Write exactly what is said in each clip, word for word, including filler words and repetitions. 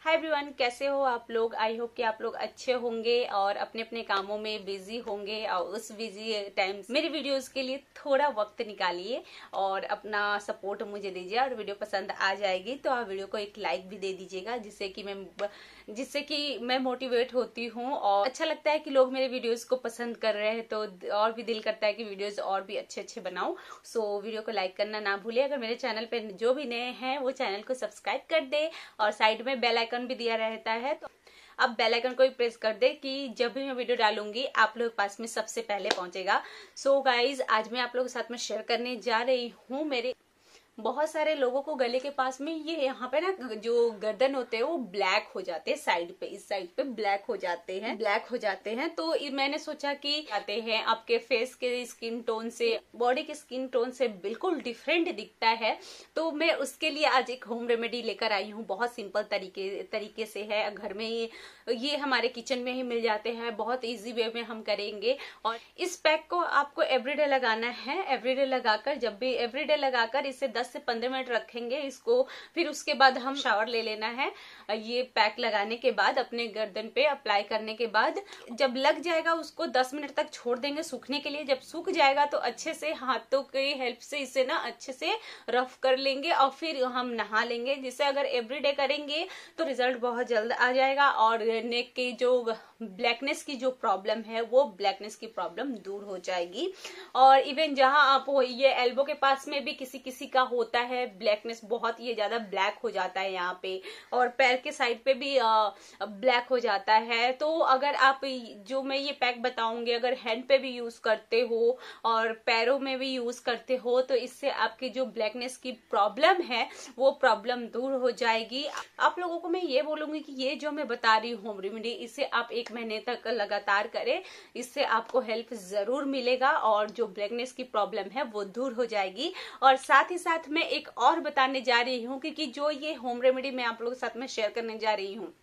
Hi everyone, कैसे हो आप लोग। आई होप कि आप लोग अच्छे होंगे और अपने अपने कामों में बिजी होंगे और उस बिजी टाइम मेरी वीडियोस के लिए थोड़ा वक्त निकालिए और अपना सपोर्ट मुझे दीजिए। और वीडियो पसंद आ जाएगी तो आप वीडियो को एक लाइक भी दे दीजिएगा, जिससे कि मैं जिससे कि मैं मोटिवेट होती हूँ और अच्छा लगता है कि लोग मेरे वीडियोस को पसंद कर रहे हैं, तो और भी दिल करता है कि वीडियोस और भी अच्छे अच्छे बनाऊं। सो वीडियो को लाइक करना ना भूलिए। अगर मेरे चैनल पे जो भी नए हैं वो चैनल को सब्सक्राइब कर दे और साइड में बेल आइकन भी दिया रहता है, तो अब बेल आइकन को भी प्रेस कर दे कि जब भी मैं वीडियो डालूंगी आप लोग के पास में सबसे पहले पहुंचेगा। सो so गाइज, आज मैं आप लोगों के साथ में शेयर करने जा रही हूँ मेरे बहुत सारे लोगों को गले के पास में ये यहाँ पे ना जो गर्दन होते हैं वो ब्लैक हो जाते हैं, साइड पे इस साइड पे ब्लैक हो जाते हैं ब्लैक हो जाते हैं तो मैंने सोचा कि आते हैं आपके फेस के स्किन टोन से, बॉडी के स्किन टोन से बिल्कुल डिफरेंट दिखता है। तो मैं उसके लिए आज एक होम रेमेडी लेकर आई हूँ। बहुत सिंपल तरीके तरीके से है, घर में ही ये हमारे किचन में ही मिल जाते हैं, बहुत इजी वे में हम करेंगे। और इस पैक को आपको एवरीडे लगाना है। एवरीडे लगाकर जब भी एवरीडे लगाकर इसे दस से पंद्रह मिनट रखेंगे इसको, फिर उसके बाद हम शावर ले लेना है। ये पैक लगाने के बाद अपने गर्दन पे अप्लाई करने के बाद जब लग जाएगा उसको दस मिनट तक छोड़ देंगे सूखने के लिए। जब सूख जाएगा तो अच्छे से हाथों की हेल्प से इसे ना अच्छे से रफ कर लेंगे और फिर हम नहा लेंगे। जिससे अगर एवरीडे करेंगे तो रिजल्ट बहुत जल्द आ जाएगा और नेक की जो ब्लैकनेस की जो प्रॉब्लम है वो ब्लैकनेस की प्रॉब्लम दूर हो जाएगी। और इवन जहां आप हो ये एल्बो के पास में भी किसी किसी का होता है ब्लैकनेस, बहुत ये ज्यादा ब्लैक हो जाता है यहाँ पे, और पैर के साइड पे भी ब्लैक हो जाता है। तो अगर आप जो मैं ये पैक बताऊंगी अगर हैंड पे भी यूज करते हो और पैरों में भी यूज करते हो तो इससे आपकी जो ब्लैकनेस की प्रॉब्लम है वो प्रॉब्लम दूर हो जाएगी। आप लोगों को मैं ये बोलूंगी कि ये जो मैं बता रही हूँ होम रेमेडी, इसे आप एक महीने तक लगातार करें, इससे आपको हेल्प जरूर मिलेगा और जो ब्लैकनेस की प्रॉब्लम है वो दूर हो जाएगी। और साथ ही साथ मैं एक और बताने जा रही हूँ कि, कि जो ये होम रेमेडी मैं आप लोगों के साथ में शेयर करने जा रही हूँ,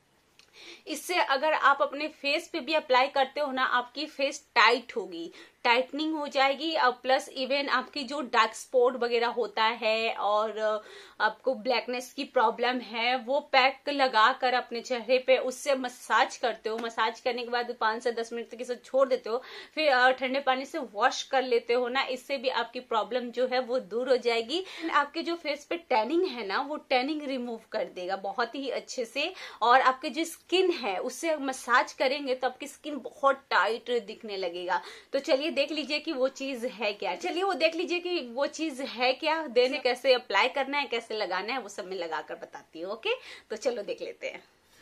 इससे अगर आप अपने फेस पे भी अप्लाई करते हो ना, आपकी फेस टाइट होगी, टाइटनिंग हो जाएगी। और प्लस इवन आपकी जो डार्क स्पॉट वगैरह होता है और आपको ब्लैकनेस की प्रॉब्लम है वो पैक लगा कर अपने चेहरे पे उससे मसाज करते हो। मसाज करने के बाद पाँच से दस मिनट तक इसे छोड़ देते हो, फिर ठंडे पानी से वॉश कर लेते हो ना, इससे भी आपकी प्रॉब्लम जो है वो दूर हो जाएगी। आपके जो फेस पे टैनिंग है ना वो टैनिंग रिमूव कर देगा बहुत ही अच्छे से। और आपके जो स्किन है उससे मसाज करेंगे तो आपकी स्किन बहुत टाइट दिखने लगेगा। तो चलिए देख लीजिए कि वो चीज है क्या। चलिए वो देख लीजिए कि वो चीज है क्या, देने कैसे अप्लाई करना है, कैसे लगाना है, वो सब मैं लगाकर बताती हूँ। ओके, तो चलो देख लेते हैं।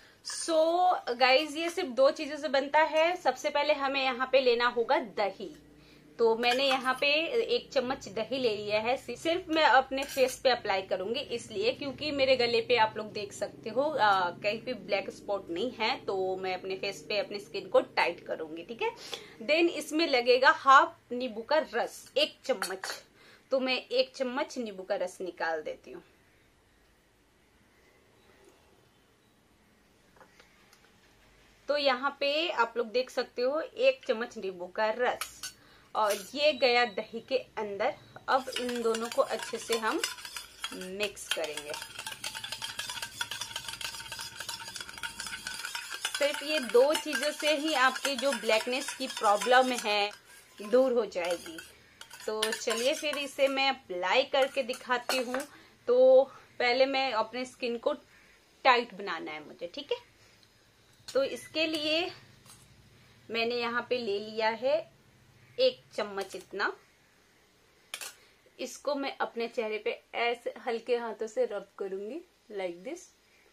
सो so, गाइज ये सिर्फ दो चीजों से बनता है। सबसे पहले हमें यहाँ पे लेना होगा दही। तो मैंने यहाँ पे एक चम्मच दही ले लिया है। सिर्फ मैं अपने फेस पे अप्लाई करूंगी इसलिए क्योंकि मेरे गले पे आप लोग देख सकते हो आ, कहीं पे ब्लैक स्पॉट नहीं है, तो मैं अपने फेस पे अपनी स्किन को टाइट करूंगी। ठीक है, देन इसमें लगेगा हाफ नींबू का रस, एक चम्मच। तो मैं एक चम्मच नींबू का रस निकाल देती हूँ। तो यहाँ पे आप लोग देख सकते हो एक चम्मच नींबू का रस और ये गया दही के अंदर। अब इन दोनों को अच्छे से हम मिक्स करेंगे। सिर्फ ये दो चीजों से ही आपकी जो ब्लैकनेस की प्रॉब्लम है दूर हो जाएगी। तो चलिए फिर इसे मैं अप्लाई करके दिखाती हूँ। तो पहले मैं अपने स्किन को टाइट बनाना है मुझे, ठीक है। तो इसके लिए मैंने यहाँ पे ले लिया है एक चम्मच इतना। इसको मैं अपने चेहरे पे ऐसे हल्के हाथों से रब करूंगी, लाइक दिस।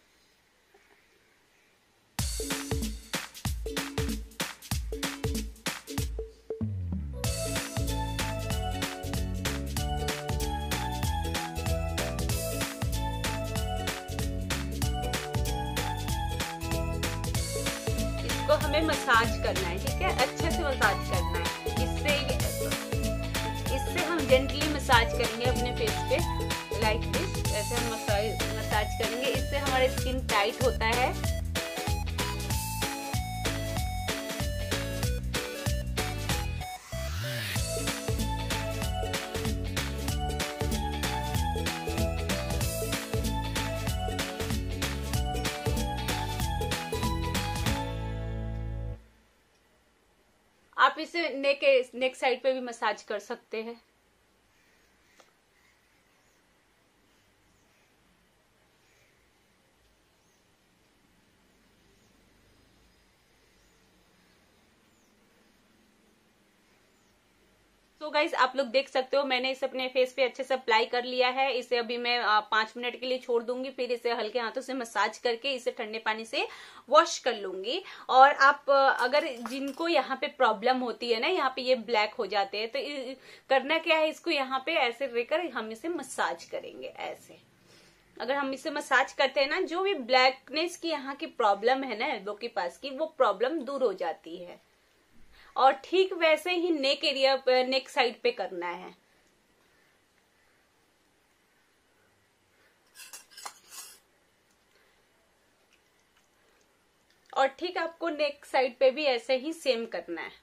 इसको हमें मसाज करना है, ठीक है, अच्छे से मसाज करना है। इससे इससे हम जेंटली मसाज करेंगे अपने फेस पे, लाइक दिस। ऐसे हम मसाज मसाज करेंगे, इससे हमारी स्किन टाइट होता है। आप इसे नेक नेक साइड पे भी मसाज कर सकते हैं। तो गाइज आप लोग देख सकते हो मैंने इसे अपने फेस पे अच्छे से अप्लाई कर लिया है। इसे अभी मैं पांच मिनट के लिए छोड़ दूंगी, फिर इसे हल्के हाथों से मसाज करके इसे ठंडे पानी से वॉश कर लूंगी। और आप अगर जिनको यहाँ पे प्रॉब्लम होती है ना, यहाँ पे ये ब्लैक हो जाते हैं, तो करना क्या है, इसको यहाँ पे ऐसे लेकर हम इसे मसाज करेंगे। ऐसे अगर हम इसे मसाज करते हैं ना, जो भी ब्लैकनेस की यहाँ की प्रॉब्लम है ना एल्बो के पास की, वो प्रॉब्लम दूर हो जाती है। और ठीक वैसे ही नेक एरिया पे, नेक साइड पे करना है। और ठीक आपको नेक साइड पे भी ऐसे ही सेम करना है।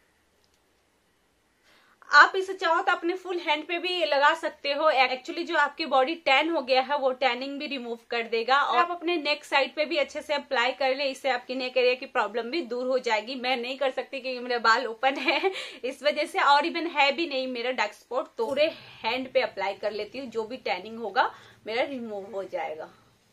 आप इसे चाहो तो अपने फुल हैंड पे भी लगा सकते हो। एक्चुअली जो आपकी बॉडी टैन हो गया है वो टैनिंग भी रिमूव कर देगा। और आप अपने नेक साइड पे भी अच्छे से अप्लाई कर ले, इससे आपकी नेक एरिया की प्रॉब्लम भी दूर हो जाएगी। मैं नहीं कर सकती क्योंकि मेरे बाल ओपन है इस वजह से, और इवन है भी नहीं मेरा डार्क स्पॉट, तो पूरे हैंड पे अप्लाई कर लेती हूँ। जो भी टैनिंग होगा मेरा रिमूव हो जाएगा।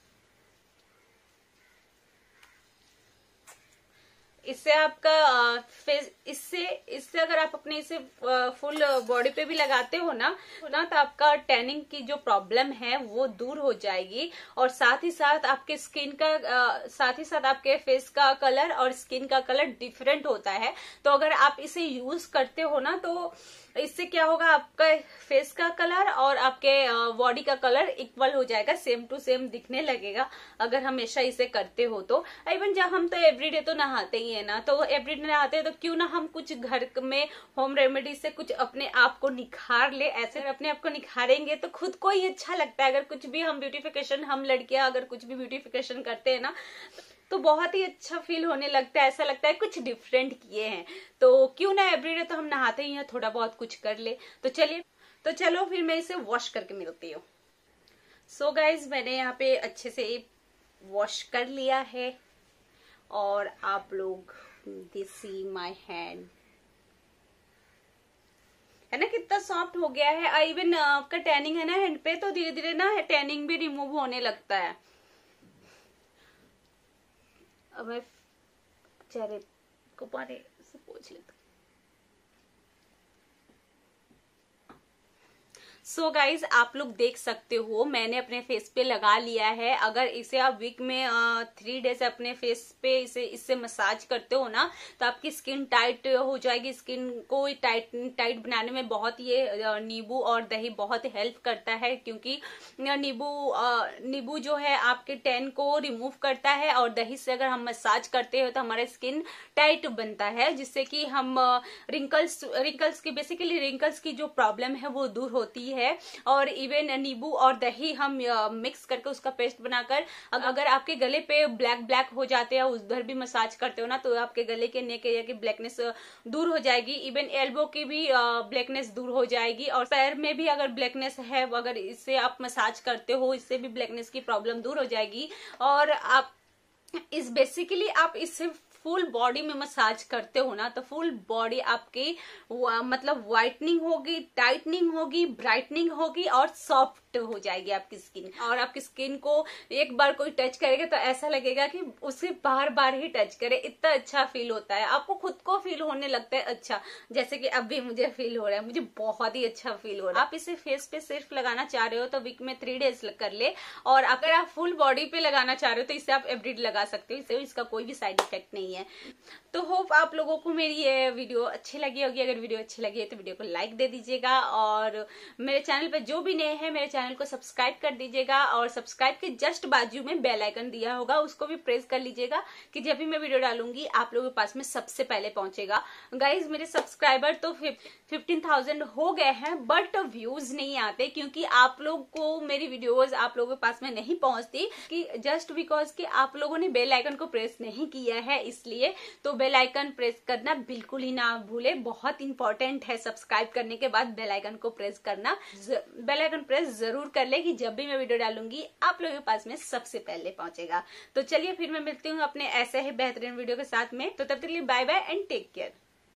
इससे आपका फेस, इससे इससे अगर आप अपने इसे फुल बॉडी पे भी लगाते हो ना ना तो आपका टैनिंग की जो प्रॉब्लम है वो दूर हो जाएगी। और साथ ही साथ आपके स्किन का साथ ही साथ आपके फेस का कलर और स्किन का कलर डिफरेंट होता है। तो अगर आप इसे यूज करते हो ना, तो इससे क्या होगा, आपका फेस का कलर और आपके बॉडी का कलर इक्वल हो जाएगा, सेम टू सेम दिखने लगेगा अगर हमेशा इसे करते हो तो। इवन जब हम तो एवरीडे तो नहाते ही है ना, तो एवरीडे नहाते हैं तो क्यों ना हम कुछ घर में होम रेमेडी से कुछ अपने आप को निखार ले। ऐसे अपने आप को निखारेंगे तो खुद को ही अच्छा लगता है। अगर कुछ भी हम ब्यूटिफिकेशन, हम लड़कियां अगर कुछ भी ब्यूटिफिकेशन करते हैं ना, तो बहुत ही अच्छा फील होने लगता है। ऐसा लगता है कुछ डिफरेंट किए हैं। तो क्यों ना एवरीडे तो हम नहाते ही हैं, थोड़ा बहुत कुछ कर ले। तो चलिए, तो चलो फिर मैं इसे वॉश करके मिलती हूँ। सो गाइज मैंने यहाँ पे अच्छे से वॉश कर लिया है और आप लोग दिस सी माय हैंड, है ना कितना सॉफ्ट हो गया है। इवन आपका टैनिंग है ना हैंड पे, तो धीरे धीरे ना टैनिंग भी रिमूव होने लगता है। अब मैं चेहरे को पानी से पोंछ लेती हूँ। सो so गाइज आप लोग देख सकते हो मैंने अपने फेस पे लगा लिया है। अगर इसे आप वीक में थ्री डेज अपने फेस पे इसे इससे मसाज करते हो ना, तो आपकी स्किन टाइट हो जाएगी। स्किन को टाइट टाइट बनाने में बहुत ये नींबू और दही बहुत हेल्प करता है, क्योंकि नींबू नींबू जो है आपके टैन को रिमूव करता है, और दही से अगर हम मसाज करते हो तो हमारा स्किन टाइट बनता है, जिससे कि हम रिंकल्स रिंकल्स की बेसिकली रिंकल्स की जो प्रॉब्लम है वो दूर होती है। है और इवन नींबू और दही हम मिक्स करके उसका पेस्ट बनाकर अगर आपके गले पे ब्लैक ब्लैक हो जाते हैं, उधर भी मसाज करते हो ना, तो आपके गले के नेक एरिया की ब्लैकनेस दूर हो जाएगी। इवन एल्बो की भी ब्लैकनेस दूर हो जाएगी। और पैर में भी अगर ब्लैकनेस है, अगर इससे आप मसाज करते हो, इससे भी ब्लैकनेस की प्रॉब्लम दूर हो जाएगी। और आप इस बेसिकली आप इससे फुल बॉडी में मसाज करते हो ना, तो फुल बॉडी आपकी मतलब व्हाइटनिंग होगी, टाइटनिंग होगी, ब्राइटनिंग होगी और सॉफ्ट हो जाएगी आपकी स्किन। और आपकी स्किन को एक बार कोई टच करेगा तो ऐसा लगेगा कि उसे बार बार ही टच करे, इतना अच्छा फील होता है। आपको खुद को फील होने लगता है अच्छा, जैसे कि अभी मुझे फील हो रहा है, मुझे बहुत ही अच्छा फील हो रहा है। आप इसे फेस पे सिर्फ लगाना चाह रहे हो तो वीक में थ्री डेज कर ले, और अगर आप फुल बॉडी पे लगाना चाह रहे हो तो इसे आप एवरीडे लगा सकते हो। इसे इसका कोई भी साइड इफेक्ट नहीं है। तो होप आप लोगों को मेरी ये वीडियो अच्छी लगी होगी। अगर वीडियो अच्छी लगी है तो वीडियो को लाइक दे दीजिएगा, और मेरे चैनल पे जो भी नए हैं मेरे चैनल को सब्सक्राइब कर दीजिएगा, और सब्सक्राइब के जस्ट बाजू में बेल आइकन दिया होगा, उसको भी प्रेस कर लीजिएगा कि जब भी मैं वीडियो डालूंगी आप लोगों के पास में सबसे पहले पहुंचेगा। गाइज मेरे सब्सक्राइबर तो फिफ्टीन थाउजेंड हो गए हैं, बट व्यूज नहीं आते क्योंकि आप लोग को मेरी वीडियोज आप लोगों के पास में नहीं पहुंचती, कि जस्ट बिकॉज कि आप लोगों ने बेल आइकन को प्रेस नहीं किया है, इसलिए। तो बेल आइकन प्रेस करना बिल्कुल ही ना भूले, बहुत इंपॉर्टेंट है। सब्सक्राइब करने के बाद बेल आइकन को प्रेस करना, बेल आइकन प्रेस जरूर कर ले कि जब भी मैं वीडियो डालूंगी आप लोगों के पास में सबसे पहले पहुंचेगा। तो चलिए फिर मैं मिलती हूँ अपने ऐसे ही बेहतरीन वीडियो के साथ में। तो तब तक के लिए bye bye and take care.